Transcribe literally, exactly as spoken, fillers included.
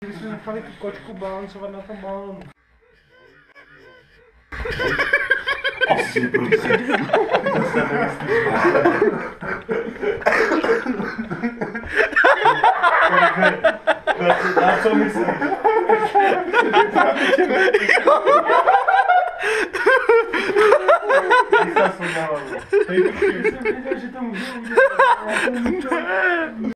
Když jsme nechali tu kočku balancovat na tom balónu. Asi, protože to se nemyslíš. Na co myslíš? Ty jsi to sundával. Já jsem věděl, že to může udělat.